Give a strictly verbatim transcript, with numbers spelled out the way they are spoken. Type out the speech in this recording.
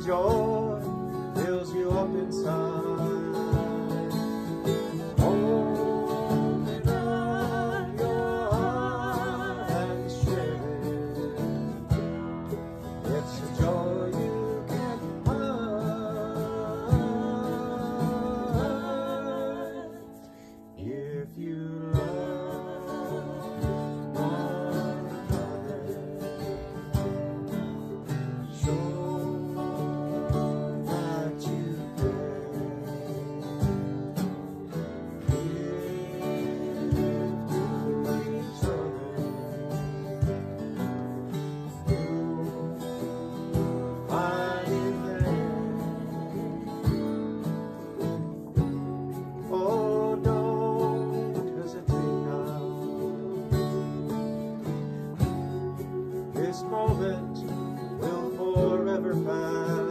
joy fills you up inside. Open up your heart and share it. It's a joy you can't hide. If you love one another, show that you care. Give to each other. You'll find it there. Oh, don't hesitate now. This moment will forever pass.